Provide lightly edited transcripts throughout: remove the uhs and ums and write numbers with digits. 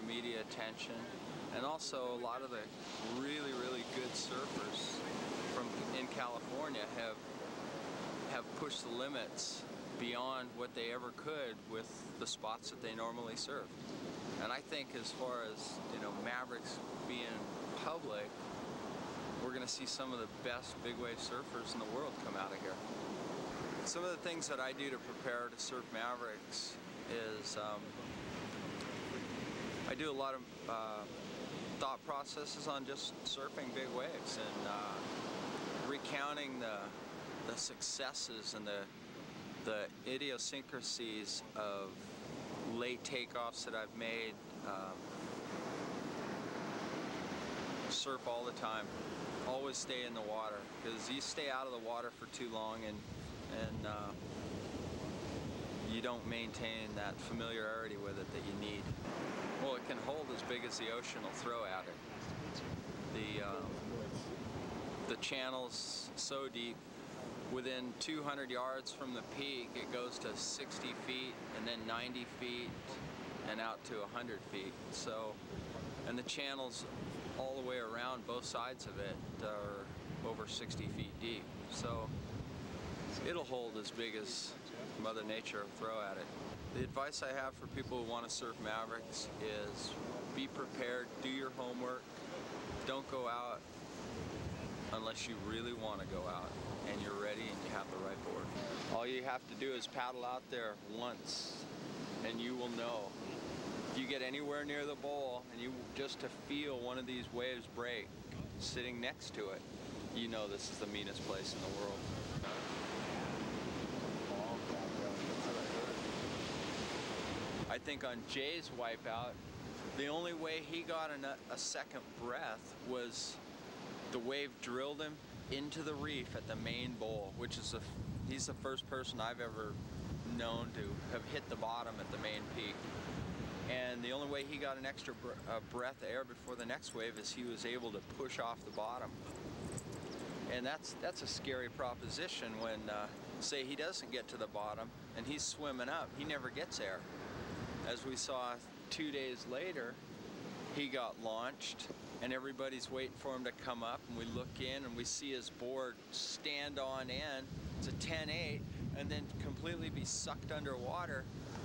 media attention, and also a lot of the really good surfers in California have pushed the limits beyond what they ever could with the spots that they normally surf. And I think as far as, you know, Mavericks being public, we're going to see some of the best big wave surfers in the world come out of here. Some of the things that I do to prepare to surf Mavericks is I do a lot of thought processes on just surfing big waves and recounting the successes and the idiosyncrasies of late takeoffs that I've made. Surf all the time. Always stay in the water, because you stay out of the water for too long and you don't maintain that familiarity with it that you need. Well, it can hold as big as the ocean will throw at it. The channel's so deep. Within 200 yards from the peak, it goes to 60 feet and then 90 feet and out to 100 feet. So, and the channels all the way around, both sides of it are over 60 feet deep. So it'll hold as big as Mother Nature will throw at it. The advice I have for people who want to surf Mavericks is be prepared, do your homework, don't go out unless you really want to go out and you're ready and you have the right board. All you have to do is paddle out there once and you will know. If you get anywhere near the bowl and you just to feel one of these waves break sitting next to it, you know this is the meanest place in the world. I think on Jay's wipeout, the only way he got a second breath was the wave drilled him into the reef at the main bowl, which is he's the first person I've ever known to have hit the bottom at the main peak. And the only way he got an extra breath of air before the next wave is he was able to push off the bottom. And that's a scary proposition when, say he doesn't get to the bottom and he's swimming up, he never gets air. As we saw 2 days later, he got launched and everybody's waiting for him to come up, and we look in and we see his board stand on end. It's a 10-8 and then completely be sucked underwater.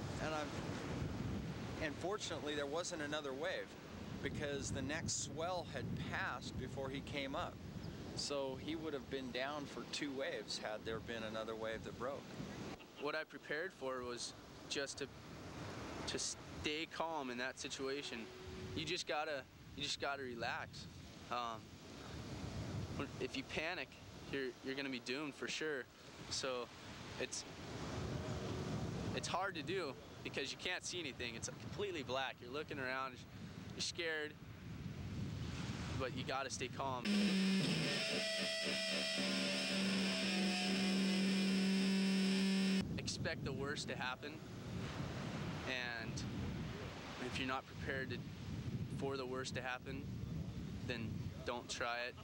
And fortunately there wasn't another wave because the next swell had passed before he came up. So he would have been down for 2 waves had there been another wave that broke. What I prepared for was just to stay calm in that situation. You just gotta relax. If you panic, you're gonna be doomed for sure. So it's hard to do because you can't see anything. It's completely black. You're looking around, you're scared, but you gotta stay calm. Expect the worst to happen, and if you're not prepared for the worst to happen, then don't try it.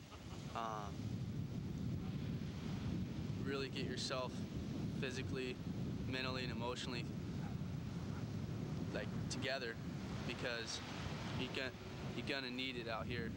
Really get yourself physically, mentally, and emotionally together, because you're gonna need it out here.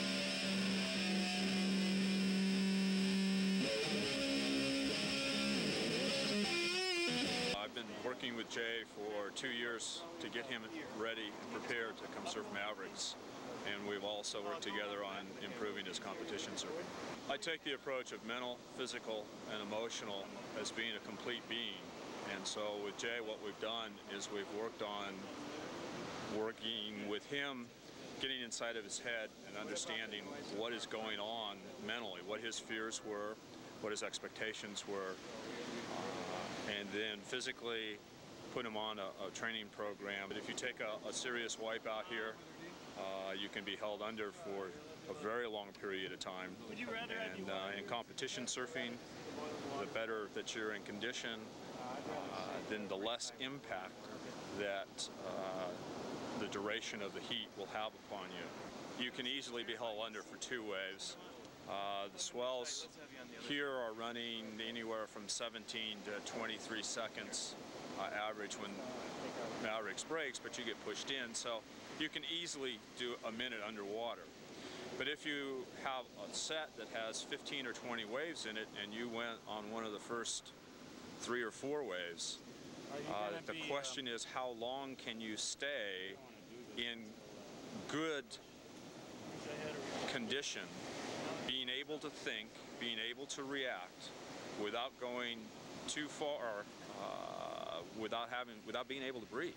I've been working with Jay for 2 years to get him ready and prepared to come surf Mavericks, and we've also worked together on improving his competition surfing. I take the approach of mental, physical, and emotional as being a complete being, and so with Jay what we've done is we've worked on working with him, getting inside of his head and understanding what is going on mentally, what his fears were, what his expectations were, and then physically put him on a training program. But if you take a serious wipeout here, you can be held under for a very long period of time. And in competition surfing, the better that you're in condition, then the less impact that the duration of the heat will have upon you. You can easily be held under for 2 waves. The swells here are running anywhere from 17 to 23 seconds average when Mavericks breaks, but you get pushed in, so you can easily do a minute underwater. But if you have a set that has 15 or 20 waves in it and you went on one of the first 3 or 4 waves, the question is how long can you stay in good condition, being able to think, being able to react without going too far, without being able to breathe.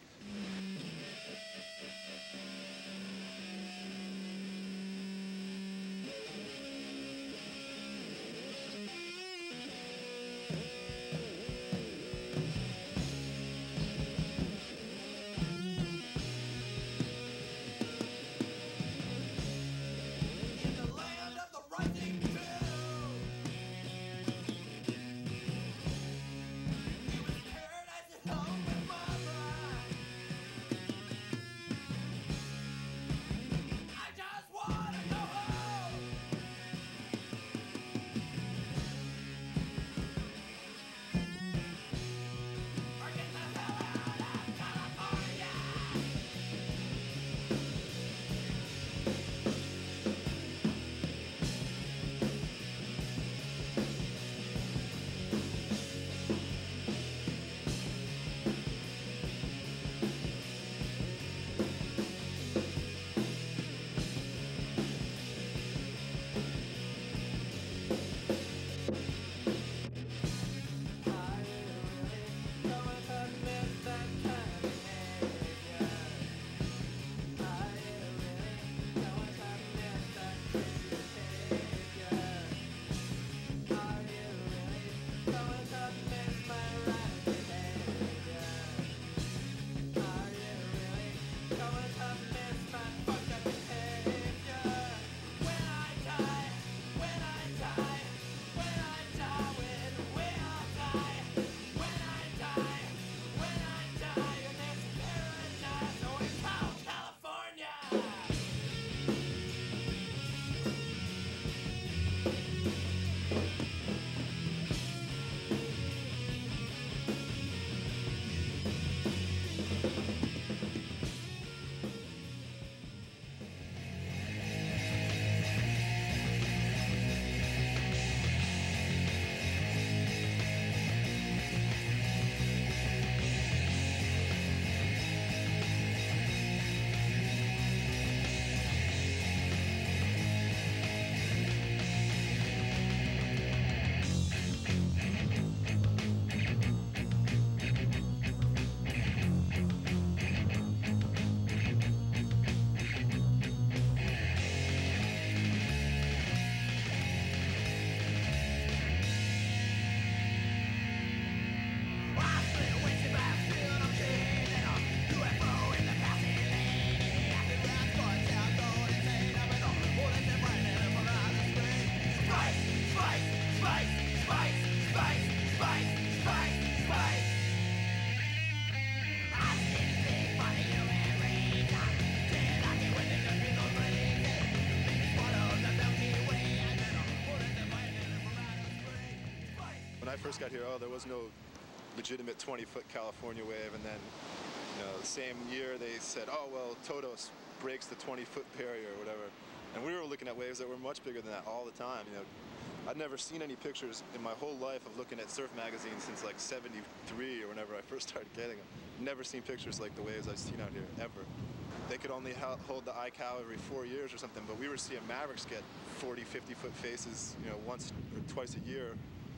When I first got here, there was no legitimate 20-foot California wave, and then, the same year they said, oh, well, Todos breaks the 20-foot barrier or whatever. And we were looking at waves that were much bigger than that all the time. I'd never seen any pictures in my whole life of looking at surf magazines since like 73 or whenever I first started getting them. Never seen pictures like the waves I've seen out here, ever. They could only hold the ICAO every 4 years or something, but we were seeing Mavericks get 40, 50-foot faces, once or twice a year,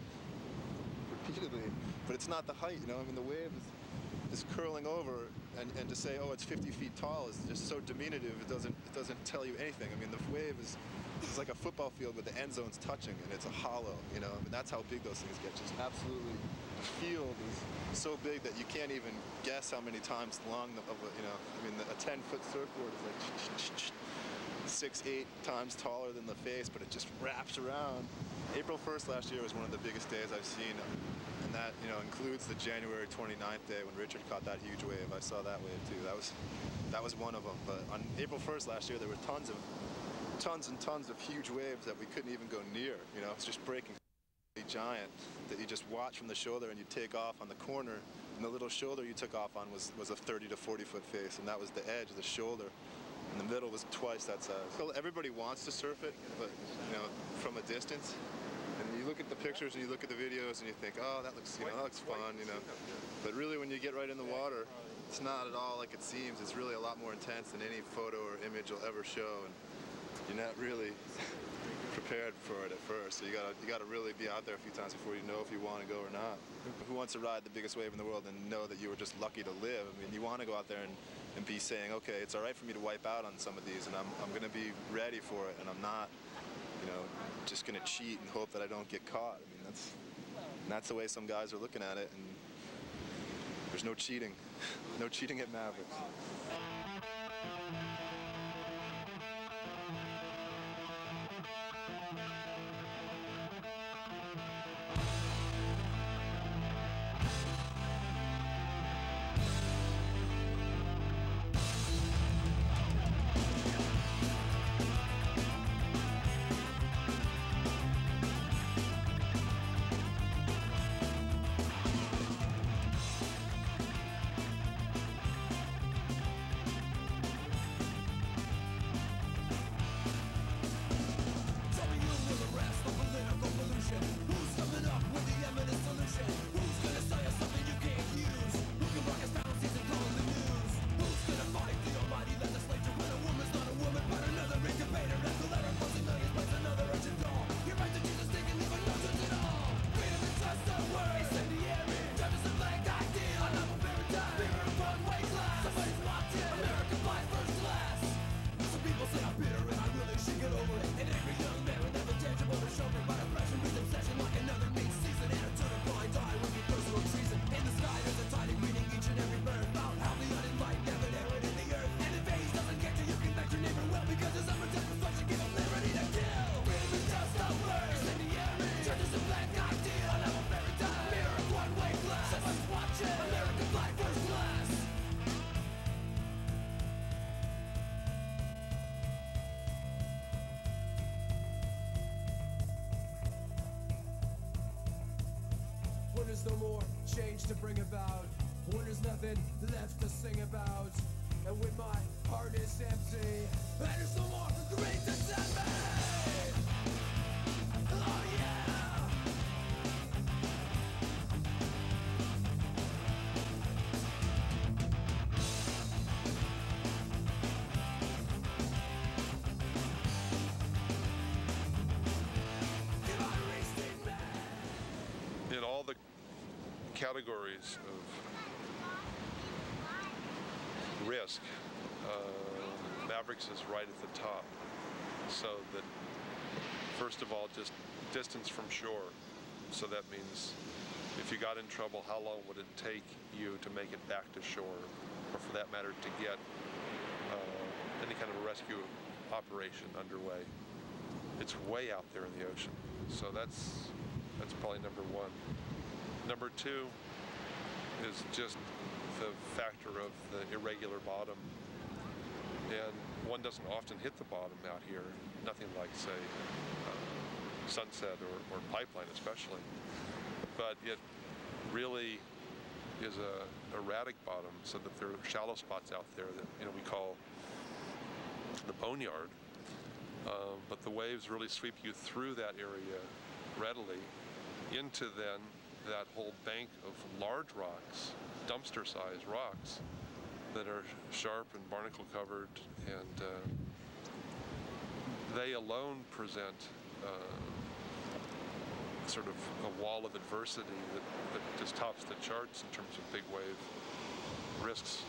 repeatedly. But it's not the height, I mean, the wave is curling over, and to say, oh, it's 50 feet tall is just so diminutive. It doesn't tell you anything. I mean, the wave is like a football field with the end zones touching, and it's a hollow. I mean, that's how big those things get. Just absolutely, the field is so big that you can't even guess how many times long I mean, a 10-foot surfboard is like 6-8 times taller than the face, but it just wraps around. April 1st last year was one of the biggest days I've seen, and that includes the January 29th day when Richard caught that huge wave. I saw that wave too. That was one of them. But on April 1st last year, there were tons and tons of huge waves that we couldn't even go near. It's just breaking giant that you just watch from the shoulder, and you take off on the corner And the little shoulder you took off on was a 30 to 40 foot face, and that was the edge, the shoulder. And the middle was twice that size. So everybody wants to surf it, but from a distance. And you look at the pictures and you look at the videos and you think, oh, that looks, that looks fun, But really, when you get right in the water, it's not at all like it seems. It's really a lot more intense than any photo or image will ever show, and you're not really prepared for it at first. So you gotta really be out there a few times before you know if you want to go or not. Who wants to ride the biggest wave in the world and know that you were just lucky to live? I mean, you want to go out there and be saying, okay, it's all right for me to wipe out on some of these, and I'm going to be ready for it, and I'm not, just going to cheat and hope that I don't get caught. I mean, that's the way some guys are looking at it, and there's no cheating. No cheating at Mavericks. There's no more change to bring about, when there's nothing left to sing about, and when my heart is empty, and there's no more great to set me. Oh yeah. In all the categories of risk, Mavericks is right at the top. So that, first of all, just distance from shore. So that means if you got in trouble, how long would it take you to make it back to shore, or for that matter, to get any kind of a rescue operation underway? It's way out there in the ocean. So that's probably number one. Number two is just the factor of the irregular bottom. And one doesn't often hit the bottom out here, nothing like, say, Sunset or Pipeline especially. But it really is a erratic bottom, so that there are shallow spots out there that we call the boneyard. But the waves really sweep you through that area readily into then that whole bank of large rocks, dumpster-sized rocks, that are sharp and barnacle covered, and they alone present sort of a wall of adversity that just tops the charts in terms of big wave risks,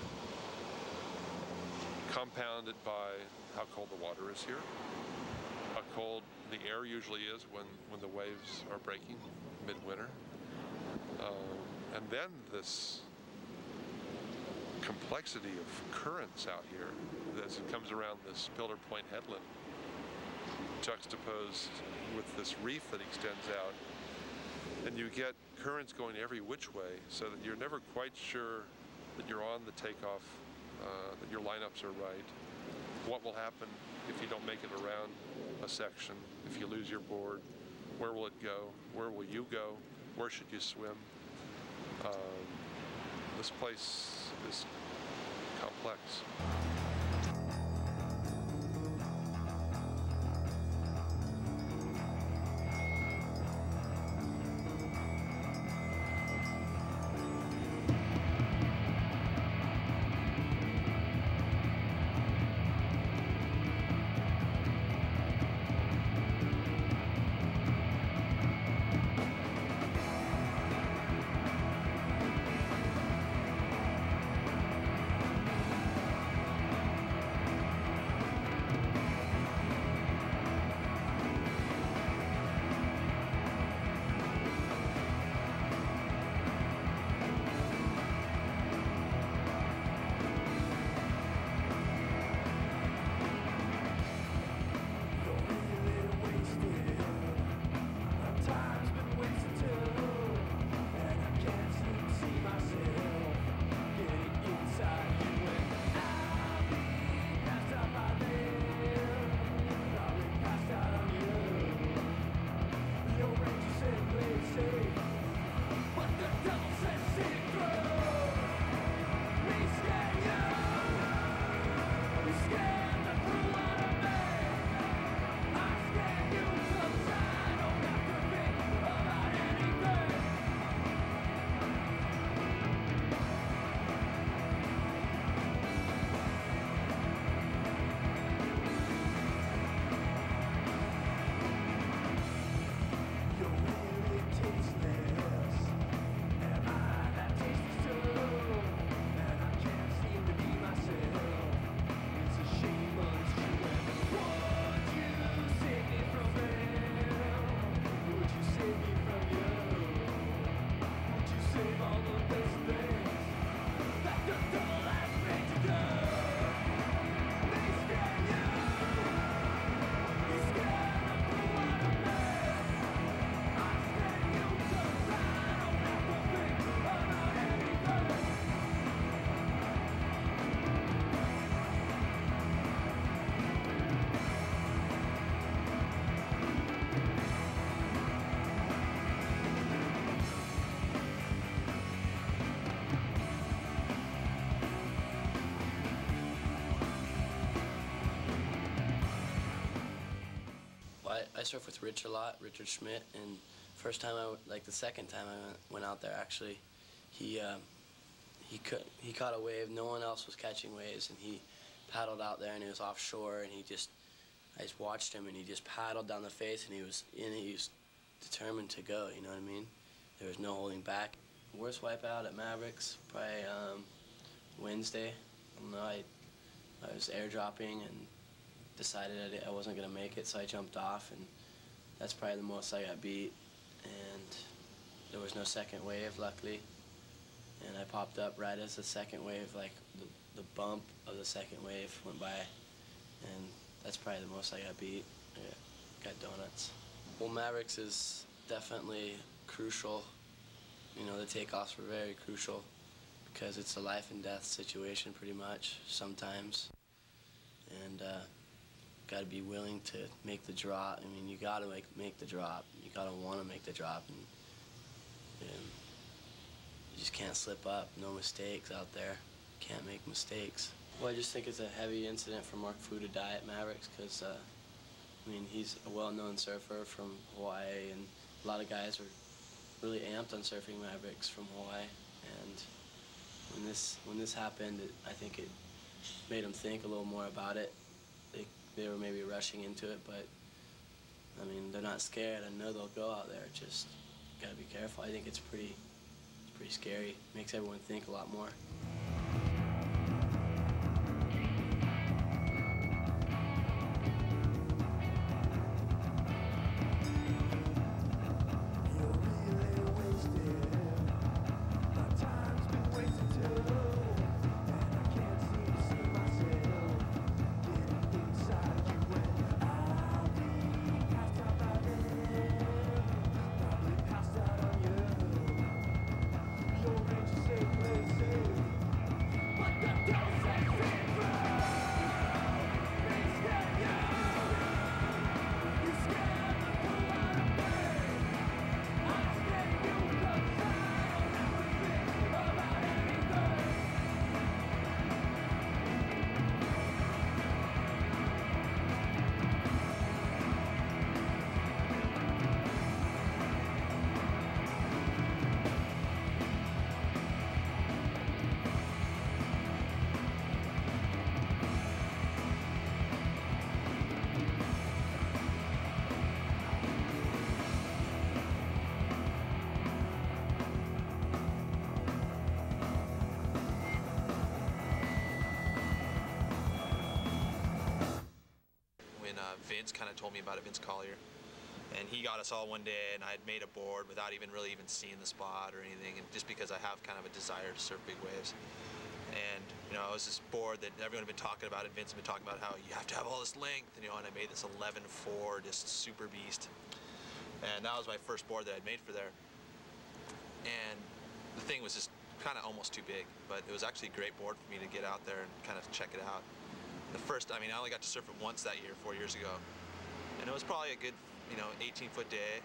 compounded by how cold the water is here, how cold the air usually is when the waves are breaking midwinter. And then this complexity of currents out here as it comes around this Pillar Point headland, juxtaposed with this reef that extends out. And you get currents going every which way, so that you're never quite sure that you're on the takeoff, that your lineups are right. What will happen if you don't make it around a section? If you lose your board, where will it go? Where will you go? Where should you swim? This place is complex. I surf with Rich a lot, Richard Schmidt, and the second time I went out there actually, he caught a wave. No one else was catching waves, and he paddled out there, and he was offshore, and I just watched him, and he just paddled down the face, and he was determined to go. You know what I mean? There was no holding back. Worst wipeout at Mavericks, probably Wednesday. I don't know, I was airdropping and decided I wasn't gonna make it, so I jumped off, and that's probably the most I got beat. And there was no second wave, luckily, and I popped up right as the second wave, like the bump of the second wave went by, and that's probably the most I got beat. I got donuts. Well, Mavericks is definitely crucial. You know, the takeoffs were very crucial because it's a life and death situation pretty much sometimes, and got to be willing to make the drop. I mean, you got to make the drop. You got to want to make the drop, and you just can't slip up. No mistakes out there. Can't make mistakes. Well, I just think it's a heavy incident for Mark Foo to die at Mavericks because, I mean, he's a well-known surfer from Hawaii, and a lot of guys were really amped on surfing Mavericks from Hawaii. And when this happened, I think it made them think a little more about it. They were maybe rushing into it, but I mean, they're not scared. I know they'll go out there. Just gotta be careful. I think it's pretty scary. Makes everyone think a lot more. Say Vince kind of told me about it, Vince Collier. And he got us all one day, and I had made a board without even seeing the spot or anything, and just because I have kind of a desire to surf big waves. And you know, it was this board that everyone had been talking about, and Vince had been talking about how you have to have all this length, and, you know, and I made this 11.4, just super beast. And that was my first board that I'd made for there. And the thing was just kind of almost too big, but it was actually a great board for me to get out there and kind of check it out. The first, I mean, I only got to surf it once that year, 4 years ago, and it was probably a good, you know, 18-foot day,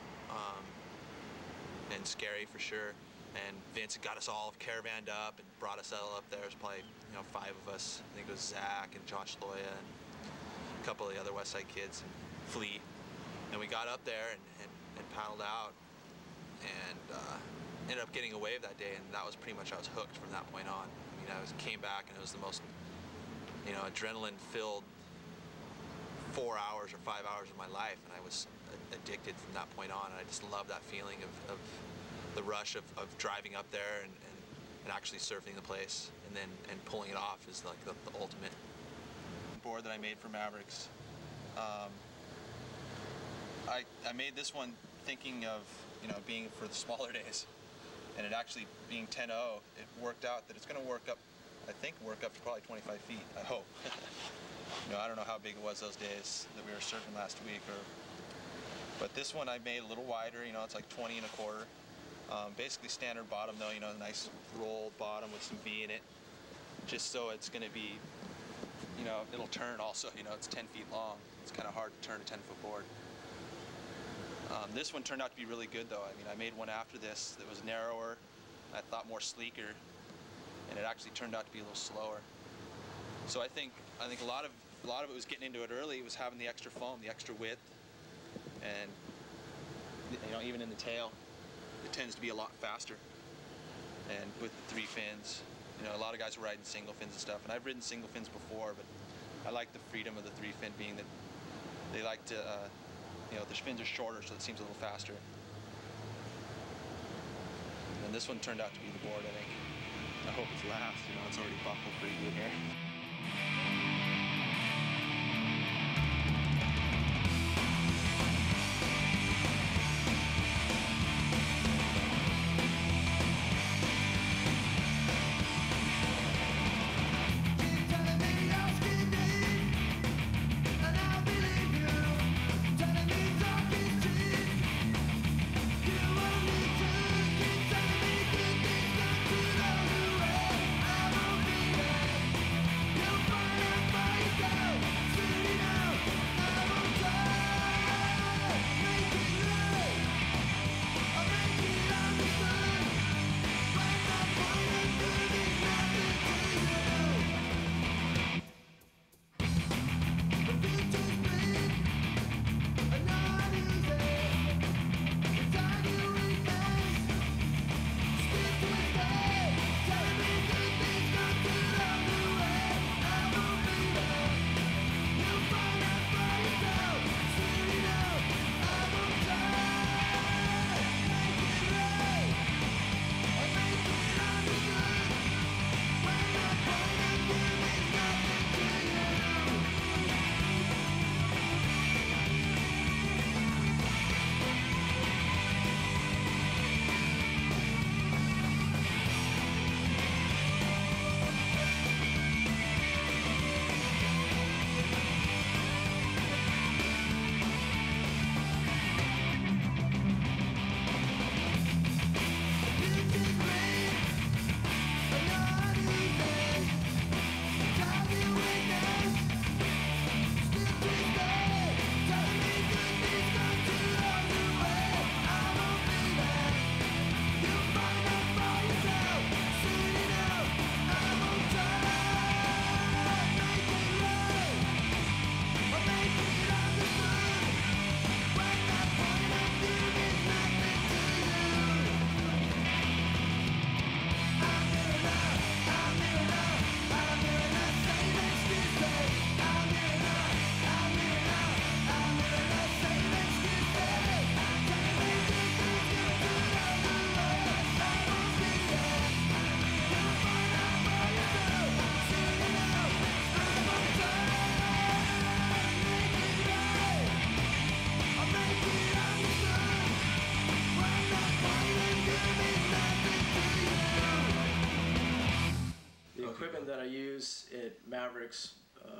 and scary for sure. And Vince got us all caravanned up and brought us all up there. It was probably, you know, 5 of us. I think it was Zach and Josh Loya and a couple of the other West Side kids and Flea. And we got up there and paddled out, and ended up getting a wave that day, and that was pretty much, I was hooked from that point on. I mean, came back, and it was the most, you know, adrenaline-filled 4 hours or 5 hours of my life, and I was addicted from that point on. And I just love that feeling of the rush of driving up there and actually surfing the place, and pulling it off is like the ultimate. Board that I made for Mavericks. I made this one thinking of, you know, being for the smaller days, and it actually being 10.0, it worked out that it's going to work up, I think, work up to probably 25 feet, I hope. You know, I don't know how big it was those days that we were surfing last week, but this one I made a little wider, you know, it's like 20 1/4. Basically standard bottom though, you know, a nice rolled bottom with some V in it, just so it's going to be, you know, it'll turn also, you know, it's 10 feet long. It's kind of hard to turn a 10-foot board. This one turned out to be really good though. I mean, I made one after this that was narrower, I thought more sleeker, and it actually turned out to be a little slower. So I think a lot of it was getting into it early. It was having the extra foam, the extra width, and, you know, even in the tail, it tends to be a lot faster. And with the 3 fins, you know, a lot of guys were riding single fins and stuff, and I've ridden single fins before, but I like the freedom of the 3 fin, being that they like to, you know, the fins are shorter, so it seems a little faster. And this one turned out to be the board, I think. I hope it lasts. You know, it's already buckled pretty good here. equipment that I use at Mavericks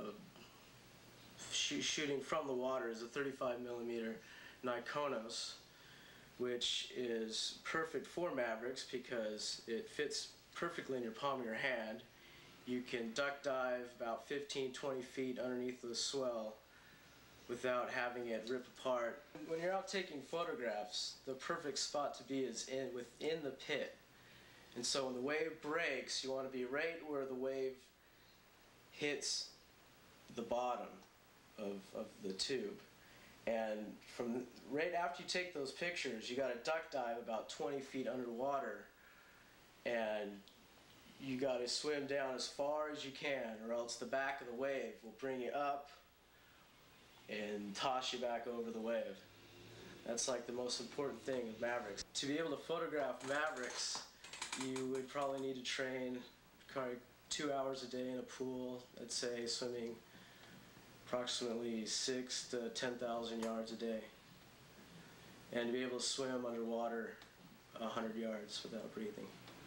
shooting from the water is a 35mm Nikonos, which is perfect for Mavericks because it fits perfectly in your palm of your hand. You can duck dive about 15-20 feet underneath the swell without having it rip apart. When you're out taking photographs, the perfect spot to be is within the pit. And so when the wave breaks, you want to be right where the wave hits the bottom of the tube. And from right after you take those pictures, you got to duck dive about 20 feet underwater, and you got to swim down as far as you can, or else the back of the wave will bring you up and toss you back over the wave. That's like the most important thing with Mavericks. To be able to photograph Mavericks, you would probably need to train probably 2 hours a day in a pool, I'd say, swimming approximately 6,000 to 10,000 yards a day, and to be able to swim underwater 100 yards without breathing.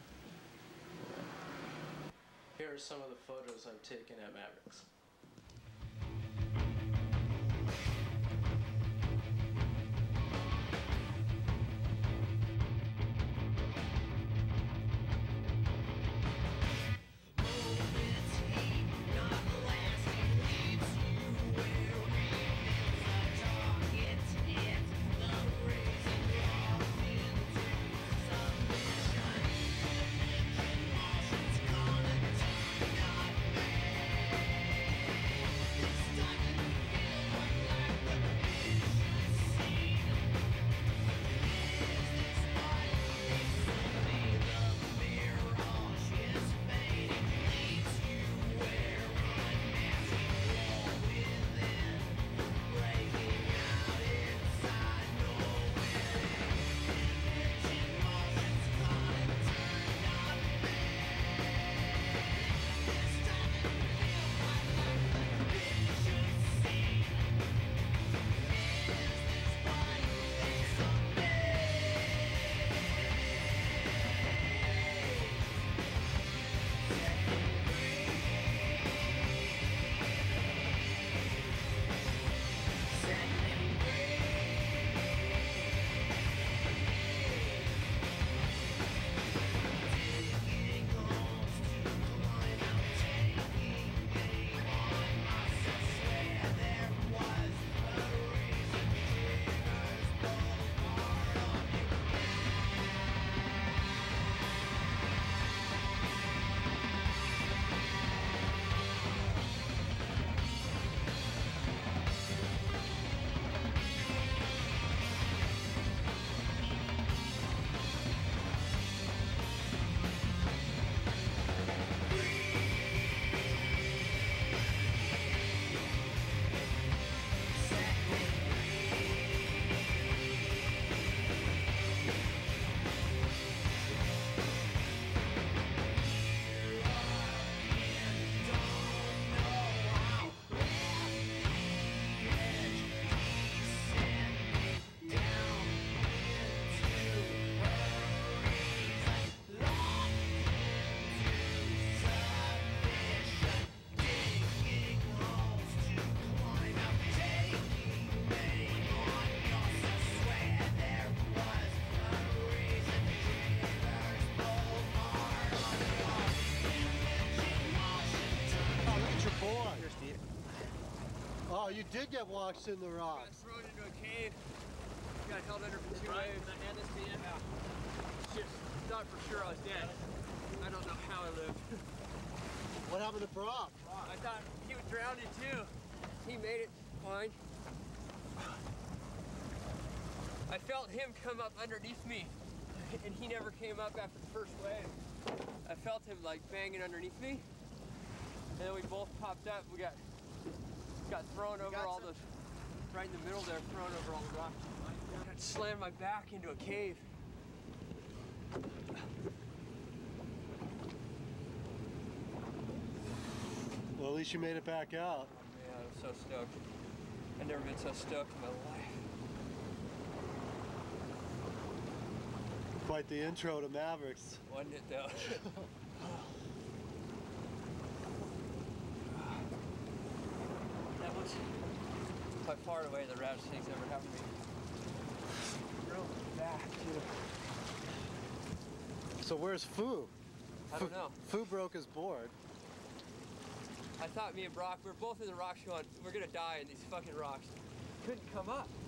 Here are some of the photos I've taken at Mavericks. Oh, you did get launched in the rocks. Got thrown into a cave. Got held under for 2 waves. I hand this to you. Yeah. Just thought for sure I was dead. I don't know how I lived. What happened to Brock? I thought he was drowning too. He made it fine. I felt him come up underneath me, and he never came up after the first wave. I felt him like banging underneath me, and then we both popped up. We got thrown over all the, right in the middle there, thrown over all the rocks. Got slammed my back into a cave. Well, at least you made it back out. Oh man, I'm so stoked. I've never been so stoked in my life. Quite the intro to Mavericks. Wasn't it though? by far and away the raddest thing's ever happened to me. Real back, too. So where's Foo? I don't know. Foo broke his board. I thought me and Brock, we were both in the rocks going, we're gonna die in these fucking rocks. Couldn't come up.